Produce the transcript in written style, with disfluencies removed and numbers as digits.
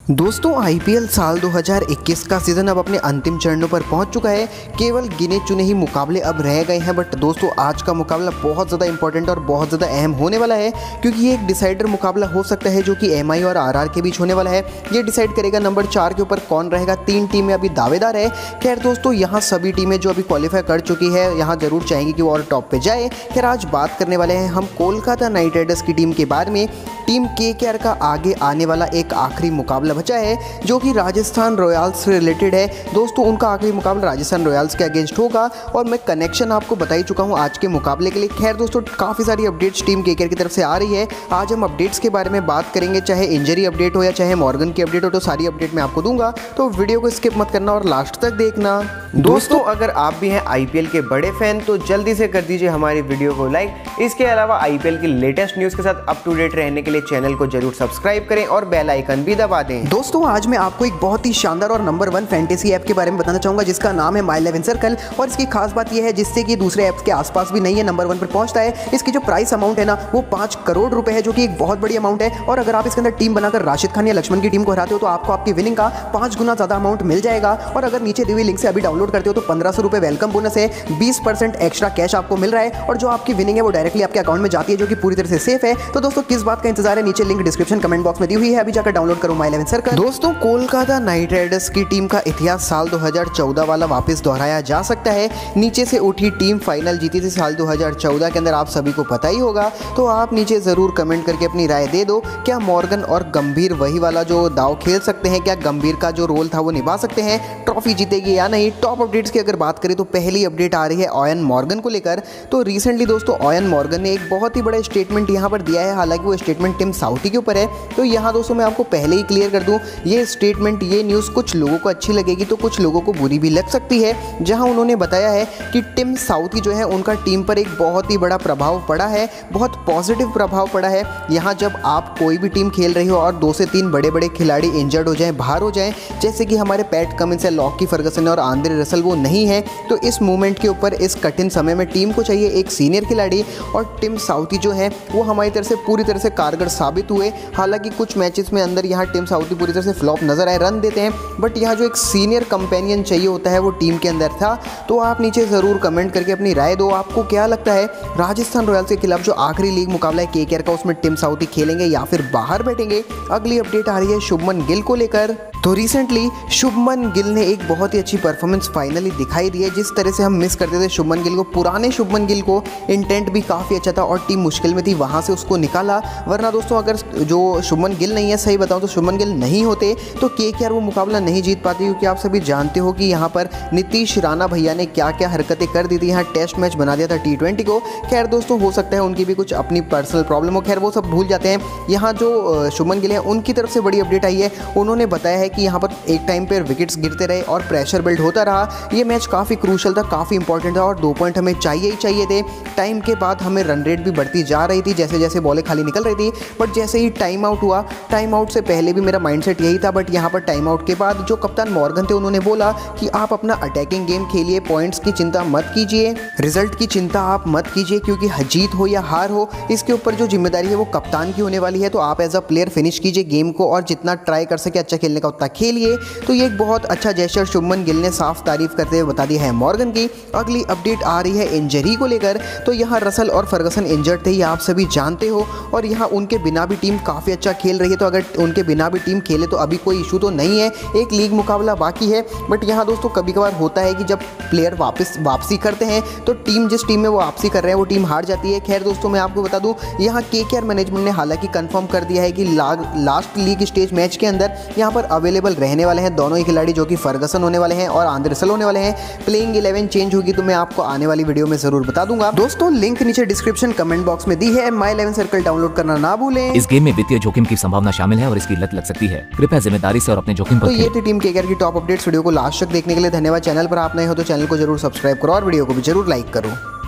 दोस्तों आईपीएल साल 2021 का सीज़न अब अपने अंतिम चरणों पर पहुंच चुका है। केवल गिने चुने ही मुकाबले अब रह गए हैं। बट दोस्तों आज का मुकाबला बहुत ज़्यादा इंपॉर्टेंट और बहुत ज़्यादा अहम होने वाला है, क्योंकि ये एक डिसाइडर मुकाबला हो सकता है जो कि एमआई और आरआर के बीच होने वाला है। ये डिसाइड करेगा नंबर 4 के ऊपर कौन रहेगा। 3 टीमें अभी दावेदार है। खैर दोस्तों यहाँ सभी टीमें जो अभी क्वालिफाई कर चुकी है यहाँ ज़रूर चाहेंगी कि वो और टॉप पर जाए। खैर आज बात करने वाले हैं हम कोलकाता नाइट राइडर्स की टीम के बारे में। टीम केकेआर का आगे आने वाला एक आखिरी मुकाबला बचा है जो कि राजस्थान रॉयल्स से रिलेटेड है। दोस्तों उनका आखिरी मुकाबला राजस्थान रॉयल्स के अगेंस्ट होगा और मैं कनेक्शन आपको बता ही चुका हूं आज के मुकाबले के लिए। खैर दोस्तों काफ़ी सारी अपडेट्स टीम केकेआर की तरफ से आ रही है। आज हम अपडेट्स के बारे में बात करेंगे, चाहे इंजरी अपडेट हो या चाहे मॉर्गन की अपडेट हो, तो सारी अपडेट मैं आपको दूंगा। तो वीडियो को स्किप मत करना और लास्ट तक देखना। दोस्तों अगर आप भी हैं आईपीएल के बड़े फैन तो जल्दी से कर दीजिए हमारी वीडियो को लाइक। इसके अलावा आईपीएल की लेटेस्ट न्यूज़ के साथ अप टू डेट रहने के लिए चैनल को जरूर सब्सक्राइब करें और बेल आइकन भी दबा दें। दोस्तों आज मैं आपको एक बहुत ही शानदार और नंबर 1 फैंटेसी ऐप के बारे में बताना चाहूंगा जिसका नाम है माई 11 सर्कल। और इसकी खास बात यह है जिससे कि दूसरे ऐप्स के आसपास भी नहीं है, नंबर 1 पर पहुंचता है। इसकी जो प्राइस अमाउंट है ना वो 5 करोड़ रुपए है, जो कि एक बहुत बड़ी अमाउंट है। और अगर आप इसके अंदर टीम बनाकर राशिद खान या लक्ष्मण की टीम को हराते हो तो आपको आपकी विनिंग का 5 गुना ज्यादा अमाउंट मिल जाएगा। और अगर नीचे दी हुई लिंक से अभी डाउनलोड करते हो तो 1500 रुपए वेलकम बोनस है, 20% एक्स्ट्रा कैश आपको मिल रहा है। और जो आपकी विनिंग है वो डायरेक्टली आपके अकाउंट में जाती है, जो कि पूरी तरह से सेफ है। तो दोस्तों किस बात का इंतजार है, नीचे लिंक डिस्क्रिप्शन कमेंट बॉक्स में दी हुई है, अभी जाकर डाउनलोड करो माई 11 सर्कल। दोस्तों कोलकाता नाइट राइडर्स की टीम का इतिहास साल 2014 वाला वापस दोहराया जा सकता है। नीचे से उठी टीम फाइनल जीती थी साल 2014 के अंदर, आप सभी को पता ही होगा। तो आप नीचे जरूर कमेंट करके अपनी राय दे दो, क्या मॉर्गन और गंभीर वही वाला जो दाव खेल सकते हैं? क्या गंभीर का जो रोल था वो निभा सकते हैं? ट्रॉफी जीतेगी या नहीं? टॉप अपडेट्स की अगर बात करें तो पहली अपडेट आ रही है ओयन मॉर्गन को लेकर। तो रिसेंटली दोस्तों ओयन मॉर्गन ने एक बहुत ही बड़ा स्टेटमेंट यहाँ पर दिया है। हालांकि वो स्टेटमेंट टिम साउथी के ऊपर है। तो यहाँ दोस्तों मैं आपको पहले ही क्लियर कर दूं, ये स्टेटमेंट ये न्यूज़ कुछ लोगों को अच्छी लगेगी तो कुछ लोगों को बुरी भी लग सकती है। जहां उन्होंने बताया है कि टिम साउथी जो है उनका टीम पर एक बहुत ही बड़ा प्रभाव पड़ा है, बहुत पॉजिटिव प्रभाव पड़ा है। यहाँ जब आप कोई भी टीम खेल रही हो और 2 से 3 बड़े बड़े खिलाड़ी इंजर्ड हो जाएं, बाहर हो जाएं, जैसे कि हमारे पैट कमिंस है, लॉकी फर्गसन और आंद्रे रसल वो नहीं है, तो इस मूवमेंट के ऊपर इस कठिन समय में टीम को चाहिए एक सीनियर खिलाड़ी। और टिम साउथी जो है वो हमारी तरफ से पूरी तरह से कारगर साबित हुए। हालांकि कुछ मैचेस में अंदर यहाँ टिम साउथी पूरी तरह से फ्लॉप नजर आए, रन देते हैं, बट यहाँ जो एक सीनियर कंपेनियन चाहिए होता है वो टीम के अंदर था। तो आप नीचे ज़रूर कमेंट करके अपनी राय दो, आपको क्या लगता है राजस्थान रॉयल्स के खिलाफ जो आखिरी लीग मुकाबला है केकेआर का, उसमें टिम साउथी खेलेंगे या फिर बाहर बैठेंगे? अगली अपडेट आ रही है शुभमन गिल को लेकर। तो रिसेंटली शुभमन गिल ने एक बहुत ही अच्छी परफॉर्मेंस फाइनली दिखाई दी है। जिस तरह से हम मिस करते थे शुभमन गिल को, पुराने शुभमन गिल को, इंटेंट भी काफ़ी अच्छा था और टीम मुश्किल में थी, वहाँ से उसको निकाला। वरना दोस्तों अगर जो शुभमन गिल नहीं है, सही बताऊँ तो शुभमन गिल नहीं होते तो केकेआर वो मुकाबला नहीं जीत पाती, क्योंकि आप सभी जानते हो कि यहाँ पर नीतीश राणा भैया ने क्या क्या हरकतें कर दी थी। यहाँ टेस्ट मैच बना दिया था T20 को। खैर दोस्तों हो सकता है उनकी भी कुछ अपनी पर्सनल प्रॉब्लम हो, खैर वो सब भूल जाते हैं। यहाँ जो शुभमन गिल है उनकी तरफ से बड़ी अपडेट आई है। उन्होंने बताया है कि यहाँ पर एक टाइम पर विकेट्स गिरते रहे और प्रेशर बिल्ड होता रहा। ये मैच काफ़ी क्रूशल था, काफ़ी इंपॉर्टेंट था और 2 पॉइंट हमें चाहिए ही चाहिए थे। टाइम के बाद हमें रन रेट भी बढ़ती जा रही थी जैसे जैसे बॉलें खाली निकल रही थी। बट जैसे ही टाइम आउट हुआ, टाइम आउट से पहले भी मेरा माइंडसेट यही था, बट यहाँ पर टाइम आउट के बाद जो कप्तान मॉर्गन थे उन्होंने बोला कि आप अपना अटैकिंग गेम खेलिए, पॉइंट्स की चिंता मत कीजिए, रिजल्ट की चिंता आप मत कीजिए, क्योंकि जीत हो या हार हो इसके ऊपर जो जिम्मेदारी है वो कप्तान की होने वाली है। तो आप एज अ प्लेयर फिनिश कीजिए गेम को और जितना ट्राई कर सके अच्छा खेलने का उतना खेलिए। तो ये एक बहुत अच्छा जेस्चर शुभमन गिल ने साफ तारीफ करते हुए बता दी है मॉर्गन की। अगली अपडेट आ रही है इंजरी को लेकर। तो यहाँ रसल और फर्गसन इंजर्ड थे, ये आप सभी जानते हो, और यहाँ उनके बिना भी टीम काफ़ी अच्छा खेल रही है। तो अगर उनके बिना भी टीम खेले तो अभी कोई इशू तो नहीं है, एक लीग मुकाबला बाकी है। बट यहाँ दोस्तों कभी कभार होता है कि जब प्लेयर वापसी करते हैं तो टीम जिस टीम में वो वापसी कर रहे हैं वो टीम हार जाती है। खैर दोस्तों मैं आपको बता दूं, यहाँ केकेआर मैनेजमेंट ने हालांकि कंफर्म कर दिया है कि लास्ट लीग स्टेज मैच के अंदर यहाँ पर अवेलेबल रहने वाले हैं दोनों ही खिलाड़ी, जो कि फर्गसन होने वाले हैं और आंद्रे रसल होने वाले हैं। प्लेइंग 11 चेंज होगी तो मैं आपको आने वाली वीडियो में जरूर बता दूंगा। दोस्तों लिंक नीचे डिस्क्रिप्शन कमेंट बॉक्स में दी है, माई 11 सर्कल डाउनलोड करना ना भूलें। इस गेम में वित्तीय जोखिम की संभावना शामिल है और इसकी लत लग सकती है, कृपया जिम्मेदारी से और अपने जोखिम पर तो ये थी टीम केकेआर की टॉप अपडेट्स। वीडियो को लास्ट तक देखने के लिए धन्यवाद। चैनल पर आप नए हो तो चैनल को जरूर सब्सक्राइब करो और वीडियो को भी जरूर लाइक करो।